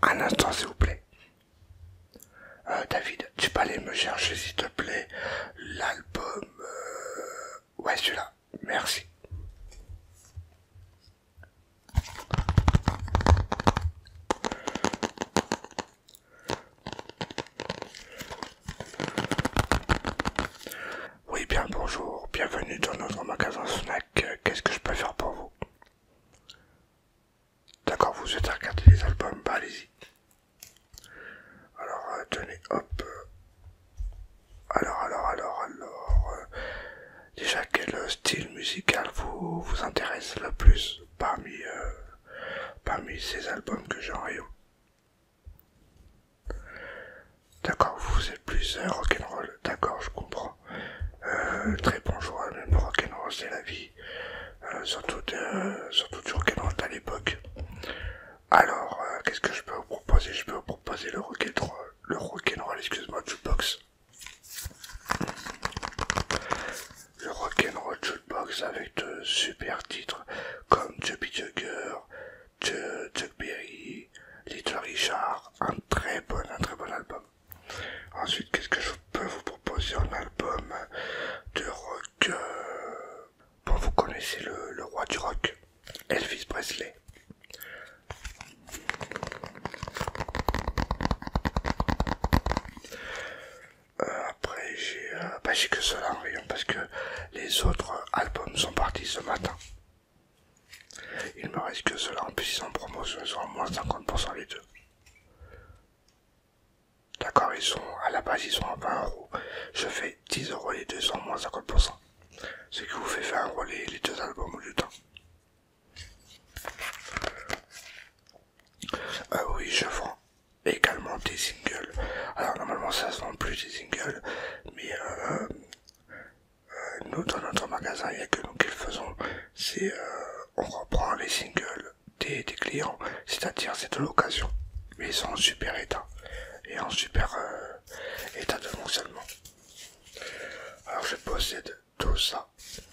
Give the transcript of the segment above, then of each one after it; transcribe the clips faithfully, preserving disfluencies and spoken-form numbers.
Un instant s'il vous plaît. Euh, David, tu peux aller me chercher s'il te plaît l'album... Euh... Ouais, celui-là. Merci. Oui, bien bonjour. Bienvenue dans notre magasin Fnac. Qu'est-ce que je peux faire pour vous? D'accord, vous souhaitez regarder les albums? Bah allez-y. Alors, euh, tenez, hop. Alors, alors, alors, alors... Euh, déjà, quel style musical vous, vous intéresse le plus parmi, euh, parmi ces albums que j'ai en rayon? D'accord, vous êtes plus euh, rock'n'roll. D'accord, je comprends. Euh, très bon choix, même le rock'n'roll c'est la vie. Euh, surtout, de, surtout du rock'n'roll à l'époque. Alors, euh, qu'est-ce que je peux vous proposer? Je peux vous proposer le rock'n'roll, le rock'n'roll, excuse-moi, jukebox. Le rock'n'roll jukebox avec de super titres comme Chubby Jugger, Chuck Berry, Little Richard, un très bon, un très bon album. Ensuite, qu'est-ce que je peux vous proposer en album de rock? euh... Bon, vous connaissez le, le roi du rock, Elvis Presley. Euh, après, j'ai euh, bah, j'ai que cela en rayon parce que les autres albums sont partis ce matin. Il me reste que cela, en plus ils sont en promotion, ils sont à moins cinquante pour cent les deux. D'accord, ils sont, à la base ils sont à vingt euros. Je fais dix euros les deux, sont moins cinquante pour cent. Ce qui vous fait vingt euros les, les deux albums au lieu d'un. Euh, oui, je vends également des singles. Alors normalement ça se vend plus des singles, mais euh, euh, nous dans notre magasin il n'y a que nous qui le faisons. C'est euh, on reprend les singles des, des clients, c'est-à-dire c'est de l'occasion, mais ils sont en super état et en super euh, état de fonctionnement. Alors je possède tout ça.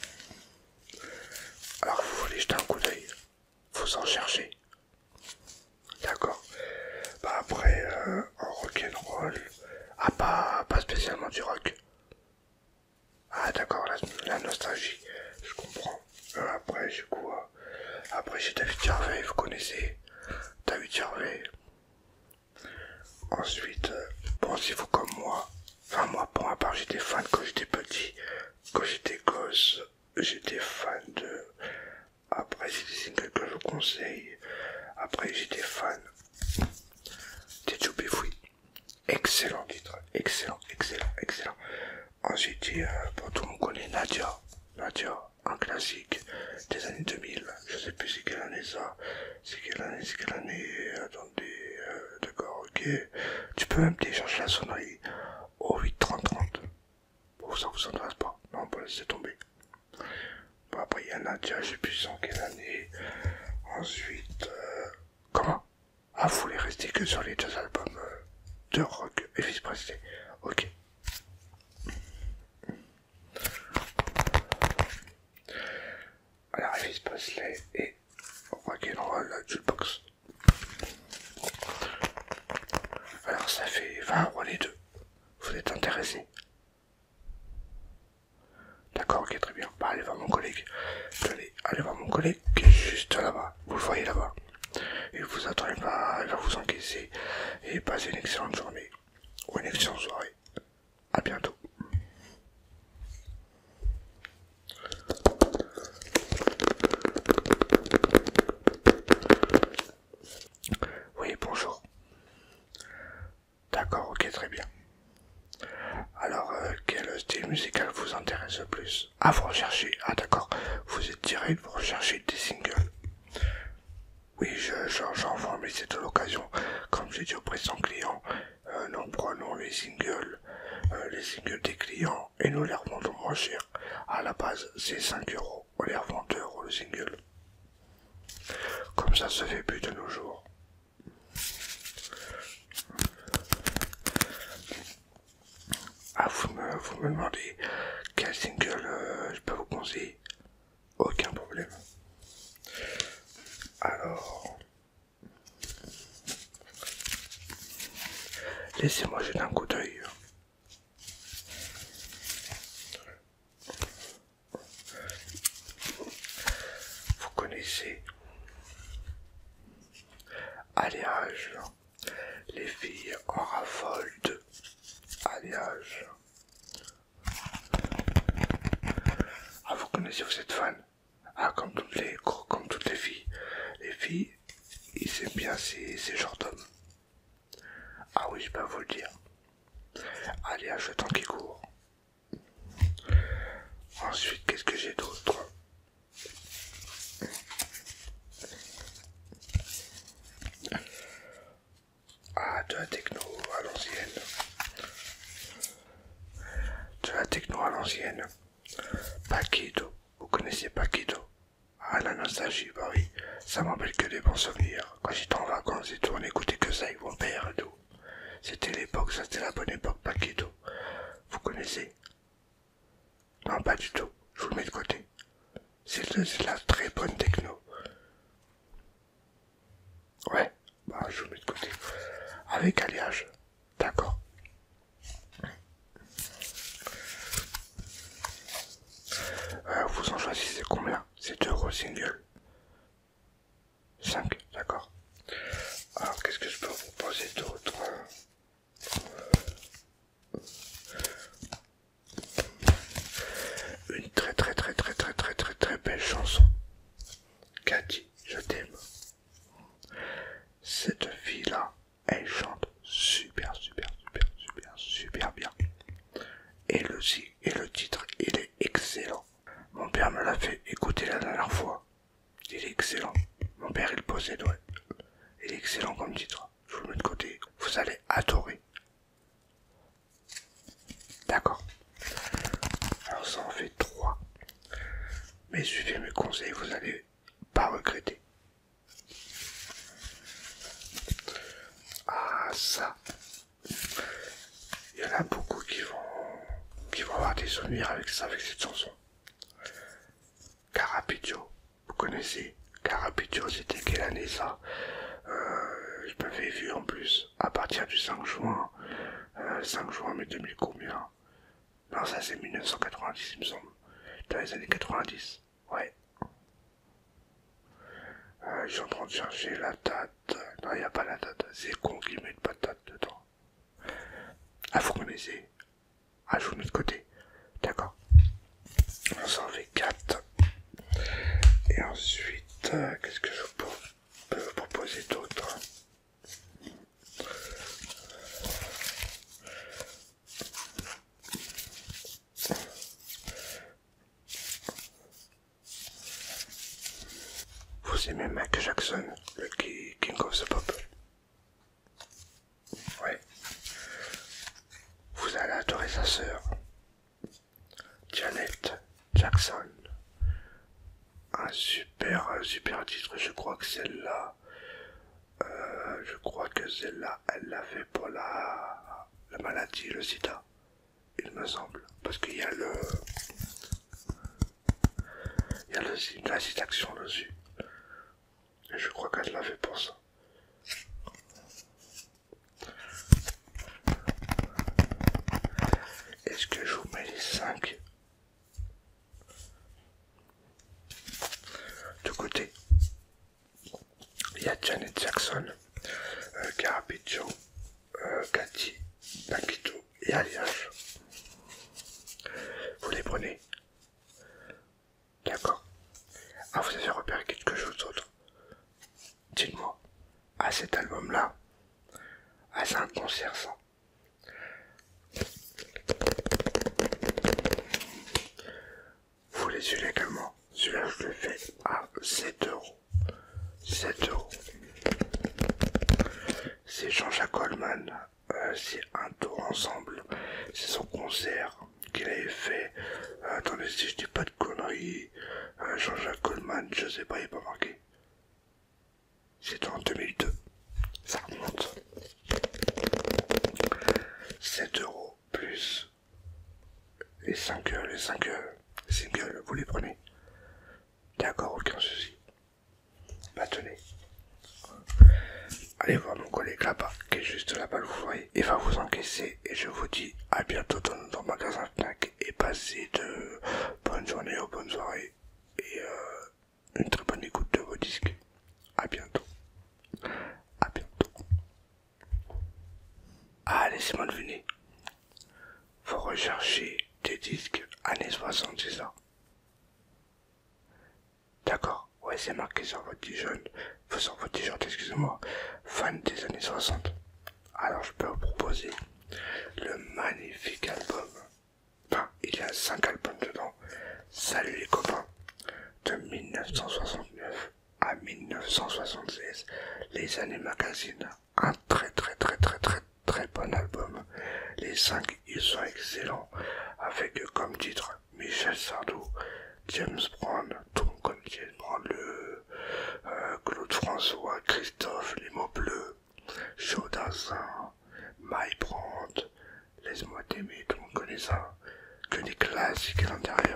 Alors vous voulez jeter un coup d'œil, vous en cherchez. D'accord. Bah après, euh, en rock'n'roll, ah pas, pas spécialement du rock. Ah d'accord, la, la nostalgie, je comprends. Euh, après j'ai quoi? Après j'ai David Gervais, vous connaissez David Gervais. Ensuite, euh, pensez-vous comme moi, enfin moi pour ma part j'étais fan quand j'étais petit, quand j'étais gosse, j'étais fan de... Après c'est des singles que je vous conseille. Après j'étais fan des Chubby Fouille. Excellent titre, excellent, excellent, excellent. Ensuite, euh, bon, tout le monde connaît Nadia. Nadia, un classique des années deux mille. Je sais plus c'est quelle année ça. C'est quelle année, c'est quelle année. Attendez, euh, d'accord, ok. Tu peux même télécharger la sonnerie au huit trente trente. Bon, ça vous intéresse pas. Non, on peut laisser tomber. Bon, après, il y a Nadia, je sais plus en quelle année. Ensuite, euh, comment? Ah, vous voulez rester que sur les deux albums euh, de rock Elvis Presley. Ok. Alors Elvis Presley et rock'n'roll jukebox. Alors ça fait vingt euros les deux. Vous êtes intéressé? D'accord, ok, très bien. Bah allez voir mon collègue. Tenez, allez voir mon collègue qui est juste là-bas. Vous le voyez là-bas. Il vous attend, il va, il va vous encaisser. Et passez une excellente journée. Ou une excellente soirée. À bientôt. Oui, bonjour. D'accord, ok, très bien. Alors, euh, quel style musical vous intéresse le plus? Ah, vous recherchez, ah d'accord, vous êtes direct, vous recherchez des singles. Oui, je, je, j'en vends, mais c'est de l'occasion. Comme j'ai dit au précédent client, euh, nous prenons les singles, euh, les singles des clients, et nous les revendons moins cher. À la base, c'est cinq euros, on les revend deux euros le single. Comme ça se fait plus de nos jours. Ah, vous me, vous me demandez quel single euh, je peux vous conseiller? Aucun problème. Alors, Laissez-moi jeter un coup d'œil. Vous connaissez alliage. Les filles en raffolent de alliage. Ah, vous connaissez, vous êtes fan. Ah, comme toutes les, comme toutes les filles. Les filles, ils aiment bien ces, ces genres d'hommes. Ah oui, je peux vous le dire. Alliage, le temps qui court. Ensuite, qu'est-ce que j'ai d'autre? Ah, de la techno à l'ancienne. De la techno à l'ancienne. Paquito. Vous connaissez Paquito? Ah, la nostalgie, bah oui. Ça m'appelle que des bons souvenirs. Quand j'étais en vacances et tout, on écoutait que ça avec mon père et tout. C'était l'époque, ça c'était la bonne époque, Paquito. Vous connaissez? Non, pas du tout. Je vous le mets de côté. C'est de la très bonne techno. Ouais, bah je vous le mets de côté. Avec alliage. D'accord. Euh, vous en choisissez combien? C'est deux euros single. cinq, d'accord. Alors qu'est-ce que je peux vous proposer d'autre? Une très très très très très très très très belle chanson. Cathy, je t'aime. Cette fille-là, elle chante super super super super super bien. Et le, et le titre, il est excellent. Mon père me l'a fait écouter la dernière fois. Il est excellent. Mon père il possède, ouais. Il est excellent comme titre. Je vous le mets de côté. Vous allez adorer. D'accord. Alors ça en fait trois. Mais suivez mes conseils, vous allez pas regretter. Ah ça. Il y en a beaucoup qui vont qui vont avoir des souvenirs avec ça, avec cette chanson. Carapiccio, vous connaissez? Carapiccio, c'était quelle année ça? euh, Je m'avais vu en plus à partir du cinq juin. Euh, cinq juin, mais deux mille combien? Non, ça c'est mille neuf cent quatre-vingt-dix, il me semble. Dans les années quatre-vingt-dix. Ouais. Euh, je suis en train de chercher la date. Non, il n'y a pas la date. C'est con qu'ils mettent pas de date dedans. Ah, vous connaissez? Ah, je vous mets de côté. D'accord. On s'en fait quatre. Et ensuite, euh, qu'est-ce que je peux, peux vous proposer d'autre? Vous aimez Michael Jackson, le King of the Pop? Ouais. Vous allez adorer sa sœur, Janet Jackson. Un super, super titre, je crois que celle-là, euh, je crois que celle-là, elle l'a fait pour la, la maladie, le sida, il me semble, parce qu'il y a le, il y a le, la citation dessus, et je crois qu'elle l'a fait pour ça. Est-ce que je vous mets les cinq de côté? Il y a Janet Jackson, euh, Carapiccio, euh, Cathy, Paquito et Alliage. Vous les prenez? D'accord. Ah, vous avez repéré quelque chose d'autre? Dites-moi. Ah, cet album-là. Ah, c'est un concert, ça. Vous les suivez également. Celui-là, je le fais à sept euros. sept euros. C'est Jean-Jacques Goldman. Euh, c'est un tour ensemble. C'est son concert qu'il avait fait. Euh, attendez, si je dis pas de conneries. Euh, Jean-Jacques Goldman, je sais pas, il n'est pas marqué. C'était en deux mille deux. Ça remonte. sept euros plus les cinq, les cinq singles, vous les prenez? D'accord, aucun souci. Bah tenez. Allez voir mon collègue là-bas, qui est juste là-bas, vous voyez, il va vous encaisser et je vous dis à bientôt dans notre magasin Fnac et passez de bonnes journées ou bonnes soirées et euh, une très bonne écoute de vos disques. À bientôt. À bientôt. Ah, laissez-moi deviner. Vous recherchez des disques années soixante, c'est ça? D'accord, ouais, c'est marqué sur votre t-shirt, sur votre t-shirt, excusez-moi, fan des années soixante. Alors je peux vous proposer le magnifique album. Enfin, il y a cinq albums dedans. Salut les copains. De mille neuf cent soixante-neuf à mille neuf cent soixante-seize, les années magazine. Un très très très très très très bon album. Les cinq, ils sont excellents. Avec comme titre Michel Sardou, James Brown, Tom comme James Brown, le euh, Claude François, Christophe, Les mots bleus, Chaudazin, My Brand, Laisse-moi t'aimer, tout le monde connaît ça. Que des classiques à l'intérieur.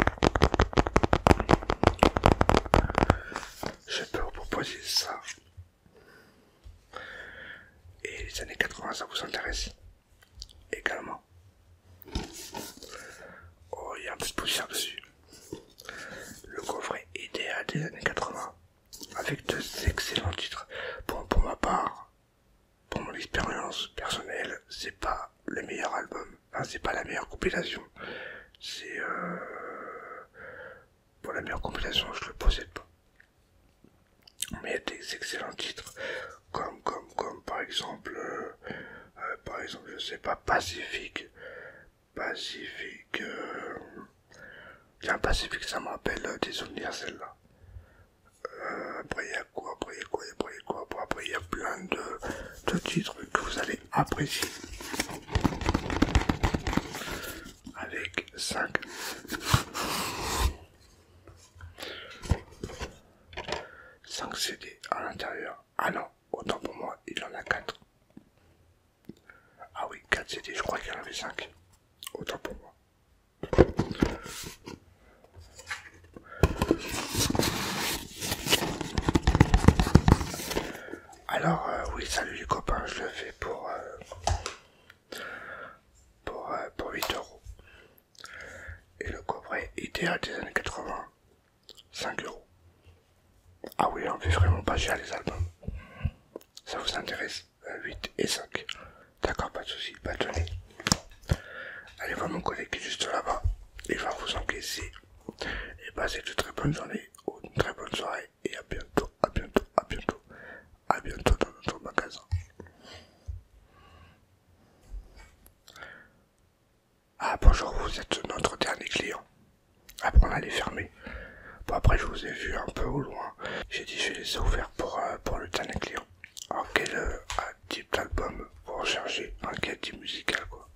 Je peux vous proposer ça. Et les années quatre-vingts, ça vous intéresse également? Oh, il y a un peu de poussière dessus. Le coffret idéal des années quatre-vingts, avec deux excellents titres. Bon, pour ma part, pour mon expérience personnelle, c'est pas le meilleur album. Enfin, c'est pas la meilleure compilation. C'est euh... pour la meilleure compilation, je le possède pas. Mais il y a des excellents titres, comme comme comme par exemple, euh, euh, par exemple, je sais pas, Pacifique, Pacifique. Euh... Tiens, Pacifique, ça me rappelle euh, des souvenirs celle-là. Euh, après il y a quoi, après il y a quoi, après il y a quoi, bon, après il y a plein de, de titres que vous allez apprécier. Avec cinq cinq C D à l'intérieur. Ah non, autant pour moi, il en a quatre. Ah oui, quatre C D, je crois qu'il y en avait cinq. Autant pour moi. Alors, euh, oui, salut les copains, je le fais pour, euh, pour, euh, pour huit euros. Et le coffret idéal des années quatre-vingts, cinq euros. Ah oui, on fait vraiment pas cher les albums. Ça vous intéresse? Huit et cinq. D'accord, pas de soucis, pas de données. Allez voir mon collègue qui est juste là-bas. Il va vous encaisser. Et passez de très bonnes journées ou une très bonne soirée. Et à bientôt, à bientôt, à bientôt. À bientôt dans notre magasin. Ah bonjour, vous êtes notre dernier client. Après on allait fermer. Bon après je vous ai vu un peu au loin. J'ai dit je vais laisser ouvert pour, euh, pour le dernier client. Alors quel euh, type d'album vous recherchez? Enfin quel type musical quoi?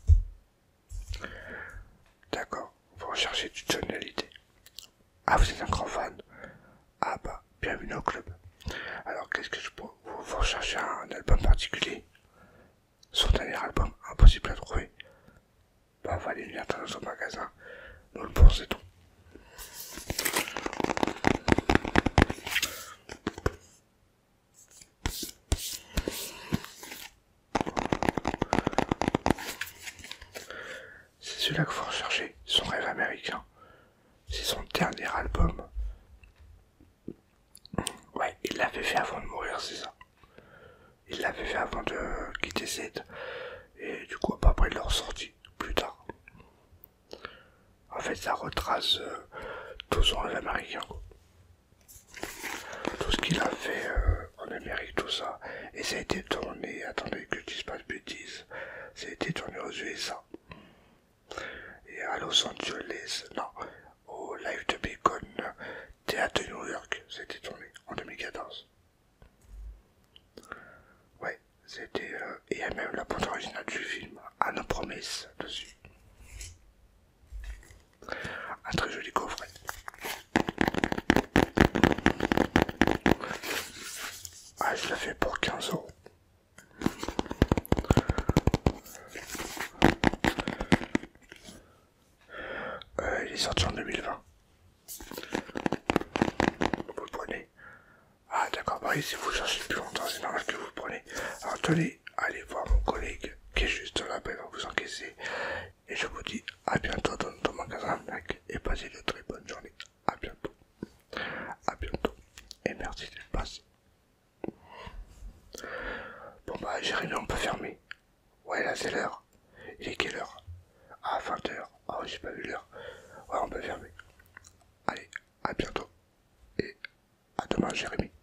D'accord, vous recherchez du tonalité. Ah vous êtes un grand fan? Ah bah bienvenue au club. Alors qu'est-ce que je peux... Vous, vous recherchez un album particulier? Son dernier album, impossible à trouver. Bah on va aller venir dans notre magasin. Nous le possédons. C'est celui-là que vous recherchez, son rêve américain. C'est son dernier album. Ouais, il l'avait fait avant de mourir, c'est ça. Il l'avait fait avant de quitter Z. Et du coup, après, il l'a ressorti plus tard. En fait, ça retrace euh, tout son rêve américain, quoi. Tout ce qu'il a fait euh, en Amérique, tout ça. Et ça a été tourné, attendez que je dise pas de bêtises, ça a été tourné aux U S A. Et à Los Angeles, non, au Live de Beacon, théâtre de New York, c'était tourné en deux mille quatorze. Ouais, c'était... Euh, et il y a même la bande originale du film, à nos promesses, dessus. Un très joli coffret. Ah, je l'ai fait pour quinze euros. Euh, il est sorti en deux mille vingt. Vous le prenez? Ah d'accord, bah oui, si vous cherchez plus longtemps, c'est normal que vous le prenez. tenez, allez voir mon collègue qui est juste là-bas, il va vous encaisser. Et je vous dis à bientôt dans notre magasin Mac et passez de très bonnes journées. À bientôt. À bientôt. Et merci d'être passé. Bon bah Jérémy, on peut fermer. Ouais, là c'est l'heure. Il est quelle heure? Ah, vingt heures. Oh, j'ai pas vu l'heure. Ouais, on peut fermer. Allez, à bientôt. Et à demain, Jérémy.